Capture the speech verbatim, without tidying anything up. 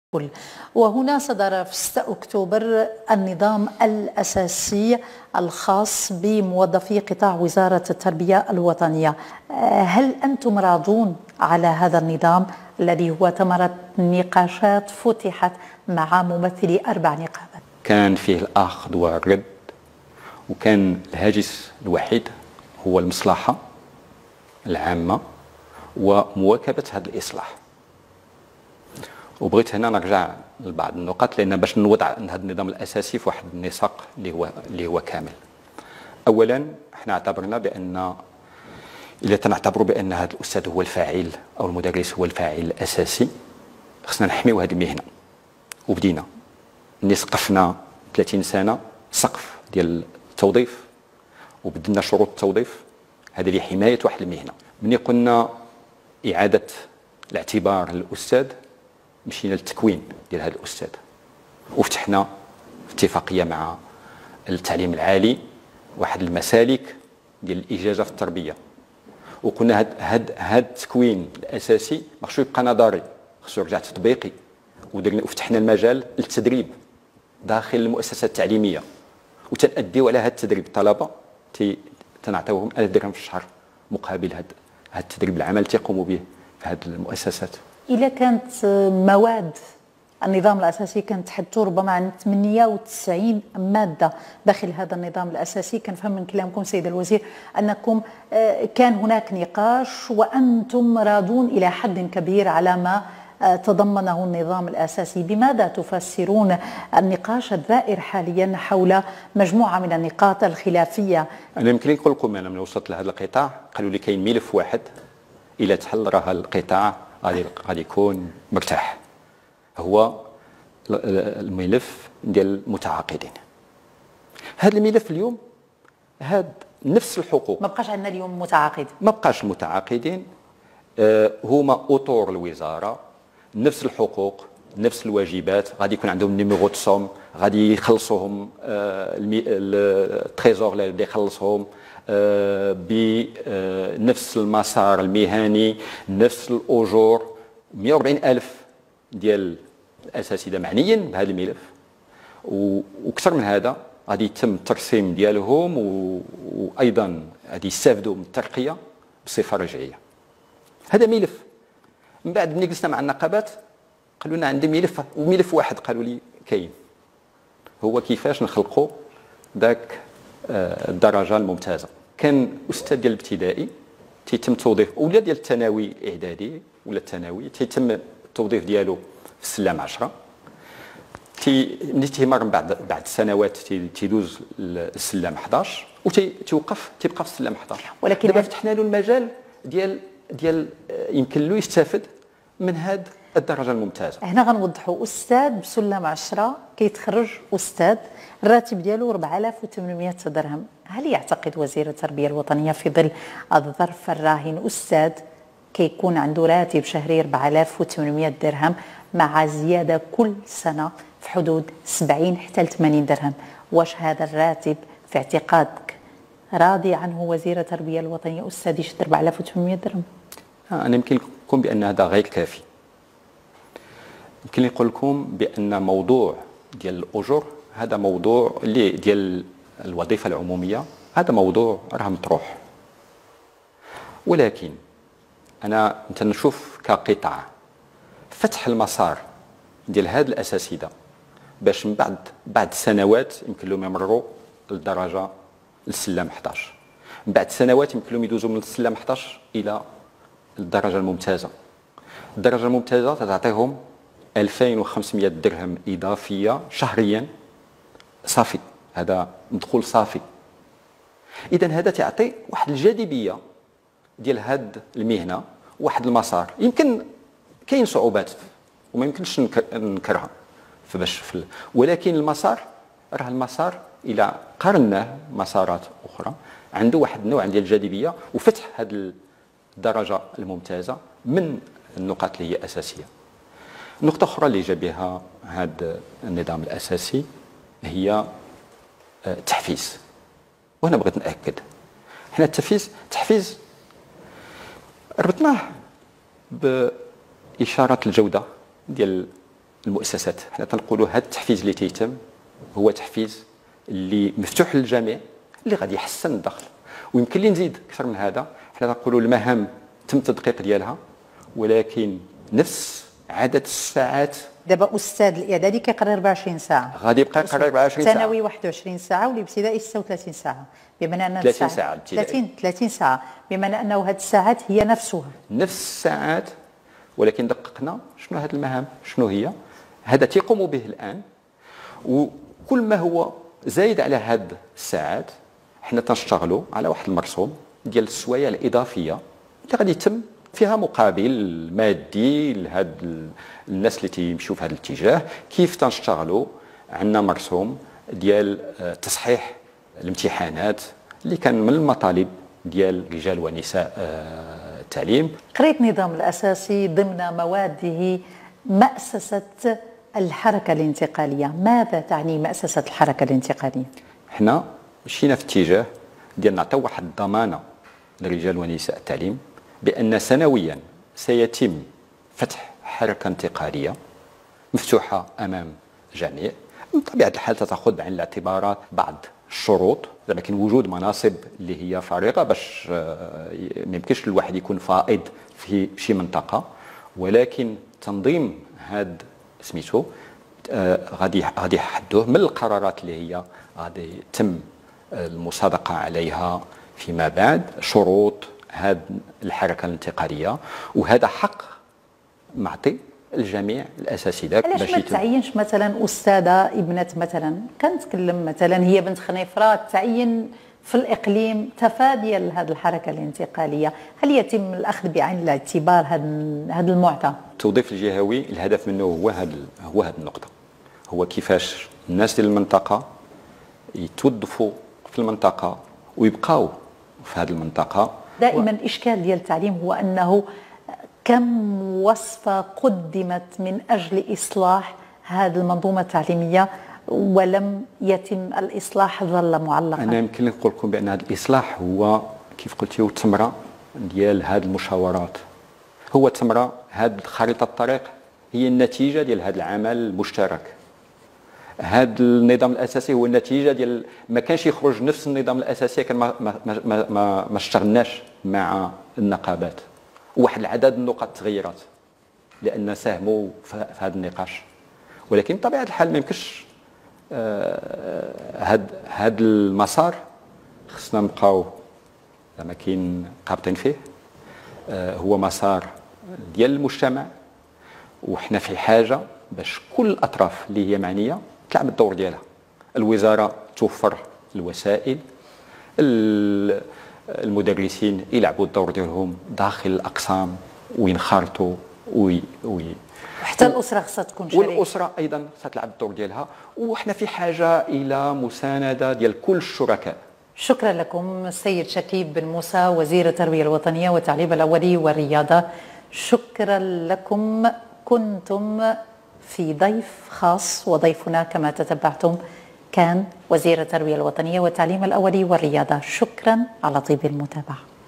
كل. وهنا صدر في ستة أكتوبر النظام الأساسي الخاص بموظفي قطاع وزارة التربية الوطنية. هل أنتم راضون على هذا النظام الذي هو ثمرة نقاشات فتحت مع ممثلي أربع نقابات؟ كان فيه الأخذ والرد، وكان الهاجس الوحيد هو المصلحة العامة ومواكبة هذا الإصلاح. وبغيت هنا نرجع لبعض النقاط لان باش نوضع هذا النظام الاساسي في واحد النسق اللي هو اللي هو كامل. اولا احنا اعتبرنا بان اذا تنعتبروا بان هذا الاستاذ هو الفاعل او المدرس هو الفاعل الاساسي، خصنا نحميو هذه المهنه. وبدينا ملي سقفنا ثلاثين سنه سقف ديال التوظيف وبدلنا شروط التوظيف هذه لحمايه واحد المهنه. ملي قلنا اعاده الاعتبار للاستاذ مشينا للتكوين ديال هذا الاستاذ وفتحنا اتفاقيه مع التعليم العالي واحد المسالك ديال الاجازه في التربيه، وقلنا هاد هاد هاد التكوين الاساسي ما خصو يبقى نظري، خصو يرجع تطبيقي. ودرنا وفتحنا المجال للتدريب داخل المؤسسات التعليميه وتنأديو على هذا التدريب. الطلبه تنعطيوهم ألف درهم في الشهر مقابل هذا هذا التدريب العمل تيقوموا به في هذه المؤسسات. إلا كانت مواد النظام الأساسي كانت تحدثوا ربما عن ثمانية وتسعين مادة داخل هذا النظام الأساسي، كنفهم من كلامكم سيد الوزير أنكم كان هناك نقاش وأنتم راضون إلى حد كبير على ما تضمنه النظام الأساسي. بماذا تفسرون النقاش الدائر حاليا حول مجموعة من النقاط الخلافية؟ أنا يمكن نقول لكم أنا من وصلت لهذا القطاع قالوا لي كاين ملف واحد إلى تحل راه القطاع غادي غادي يكون مرتاح، هو الملف ديال المتعاقدين. هذا الملف اليوم هاد نفس الحقوق ما بقاش عندنا اليوم متعاقد، ما بقاش المتعاقدين آه هما اطور الوزاره، نفس الحقوق نفس الواجبات، غادي يكون عندهم نيميرو دو سوم، غادي يخلصوهم آه التريزور اللي بدا يخلصهم آه بنفس المسار المهني، نفس الاجور. مئة وأربعين ألف ديال الاساتذه معنيين بهذا الملف، واكثر من هذا غادي يتم الترسيم ديالهم، وايضا غادي يستافدوا من الترقيه بصفه رجعيه. هذا ملف. من بعد ملي جلسنا مع النقابات قالوا لنا عندي ملف، وملف واحد قالوا لي كاين، هو كيفاش نخلقوا ذاك الدرجه الممتازه. كان استاذ ديال الابتدائي تيتم توظيف، ولا ديال الثانوي الاعدادي ولا الثانوي تيتم التوظيف ديالو في السلام عشرة، تي ملي تيمر من بعد بعد سنوات تيدوز السلام حداش وتيوقف تيبقى في السلام حداش. ولكن دابا فتحنا له المجال ديال ديال يمكن له يستافد من هذه الدرجه الممتازه. هنا غنوضحوا استاذ بسلم عشرة كيتخرج استاذ الراتب ديالو أربعة آلاف وثمانمئة درهم. هل يعتقد وزير التربيه الوطنيه في ظل الظرف الراهن استاذ كيكون عنده راتب شهري أربعة آلاف وثمانمئة درهم مع زياده كل سنه في حدود سبعين حتى ثمانين درهم، واش هذا الراتب في اعتقادك راضي عنه وزير التربيه الوطنيه استاذ يشد أربعة آلاف وثمانمئة درهم؟ انا يمكن لكم بان هذا غير كافي. يمكن نقول لكم بان موضوع ديال الاجور هذا موضوع اللي ديال الوظيفه العموميه، هذا موضوع راه مطروح. ولكن انا تنشوف كقطاع فتح المسار ديال هاد الاساتذه باش من بعد بعد سنوات يمكن لهم يمروا للدرجه السلام حداش، من بعد سنوات يمكن لهم يدوزوا من السلام حداش الى الدرجه الممتازه. الدرجه الممتازه تعطيهم ألفين وخمسمئة درهم اضافيه شهريا صافي، هذا مدخول صافي. اذا هذا تعطي واحد الجاذبيه ديال هاد المهنه، واحد المسار. يمكن كاين صعوبات وما يمكنش ننكرها فباش في، ولكن المسار راه المسار الى قارناه مسارات اخرى عنده واحد النوع ديال الجاذبيه وفتح هذه الدرجه الممتازه من النقاط اللي هي اساسيه. نقطه اخرى اللي جا بها هذا النظام الاساسي هي التحفيز، وهنا بغيت ناكد حنا التحفيز التحفيز ربطناه باشاره الجوده ديال المؤسسات. حنا تنقولوا هذا التحفيز اللي تيتم هو تحفيز اللي مفتوح للجميع، اللي غادي يحسن الدخل. ويمكن لي نزيد اكثر من هذا، حنا تنقولوا المهام تم التدقيق ديالها، ولكن نفس عدد الساعات. دابا استاذ الاعدادي كيقرا أربعة وعشرين ساعه، غادي يبقى يقرا أربعة وعشرين ساعه، الثانوي واحد وعشرين ساعه، والابتدائي ستة وثلاثين ساعه، بمعنى ان ثلاثين ساعه ثلاثين ثلاثين ساعه، بمعنى انه هذه الساعات هي نفسها نفس الساعات. ولكن دققنا شنو هذه المهام، شنو هي هذا تيقوموا به الان، وكل ما هو زايد على هذه الساعات حنا تنشتغلوا على واحد المرسوم ديال السوايع الاضافيه اللي غادي يتم فيها مقابل مادي لهاد الناس اللي تيمشيو في هذا الاتجاه. كيف تنشتغلوا؟ عندنا مرسوم ديال تصحيح الامتحانات اللي كان من المطالب ديال رجال ونساء التعليم. قريت النظام الاساسي ضمن مواده مأسسة الحركة الانتقالية، ماذا تعني مأسسة الحركة الانتقالية؟ احنا مشينا في اتجاه ديال نعطيو واحد الضمانة لرجال ونساء التعليم بأن سنويا سيتم فتح حركة انتقالية مفتوحة أمام الجميع. من طبيعة الحال تتأخذ بعين الاعتبارات بعض الشروط، لكن وجود مناصب اللي هي فارغة باش ما يمكنش الواحد يكون فائض في شي منطقة، ولكن تنظيم هاد سميتو غادي غادي يحدوه من القرارات اللي هي غادي يتم المصادقة عليها فيما بعد، شروط هذه الحركة الانتقالية. وهذا حق معطي الجميع الاساسي. علاش ما تعينش مثلا استاذه ابنه مثلا كنتكلم مثلا هي بنت خنيفره تعين في الاقليم تفاديا لهذه الحركه الانتقاليه؟ هل يتم الاخذ بعين الاعتبار هذا المعطى؟ التوظيف الجهوي الهدف منه هو هذا هو هذه النقطه، هو كيفاش الناس ديال المنطقه يتوظفوا في المنطقه ويبقاو في هذه المنطقه. دائما الاشكال ديال التعليم هو انه كم وصفة قدمت من أجل إصلاح هذه المنظومة التعليمية ولم يتم الإصلاح، ظل معلقا. أنا يمكن نقول لكم بأن هذا الإصلاح هو كيف قلتي ثمرة ديال هذه المشاورات، هو ثمرة هذه خريطة الطريق، هي النتيجة ديال هذا العمل المشترك. هذا النظام الأساسي هو النتيجة ديال ما كانش يخرج نفس النظام الأساسي كان ما ما ما ما, ما اشتغلناش مع النقابات. واحد العدد النقط تغيرت لان ساهموا في هذا النقاش، ولكن بطبيعه الحال ما يمكنش هذا هذا المسار خصنا نبقاو زعما كاين قابطين فيه. هو مسار ديال المجتمع، وحنا في حاجه باش كل الاطراف اللي هي معنيه تلعب الدور ديالها. الوزاره توفر الوسائل، المدرسين يلعبوا الدور ديالهم داخل الاقسام وينخرطوا وي وي حتى الاسره خصها تكون شريكه، والاسره ايضا ستلعب الدور ديالها. وحنا في حاجه الى مسانده ديال كل الشركاء. شكرا لكم السيد شكيب بن موسى وزير التربيه الوطنيه والتعليم الاولي والرياضه، شكرا لكم. كنتم في ضيف خاص، وضيفنا كما تتبعتم كان وزير التربية الوطنية والتعليم الأولي والرياضة. شكرا على طيب المتابعة.